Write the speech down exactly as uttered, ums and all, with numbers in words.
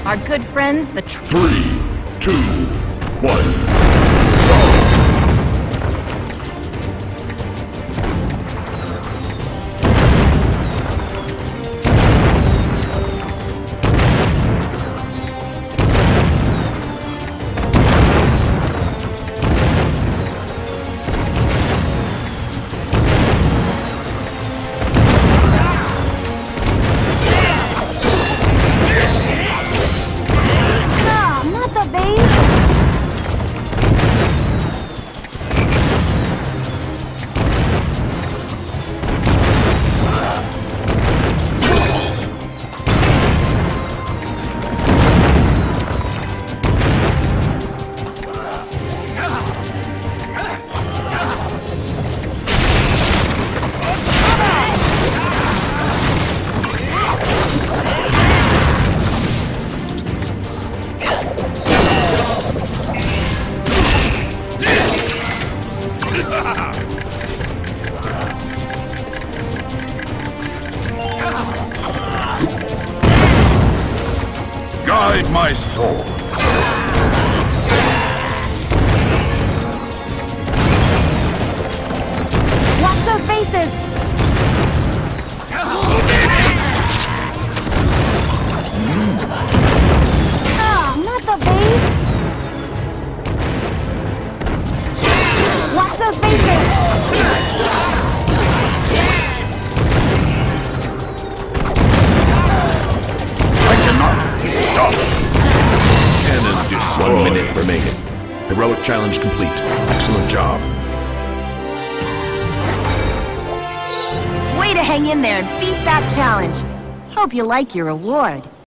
Our good friends, the tr- Three, two, one, go! Guide my soul. Watch those faces! Oh, not the base! Watch those faces! I cannot be stopped. Cannon destroyed. One minute remaining. Heroic challenge complete. Excellent job. Way to hang in there and beat that challenge. Hope you like your reward.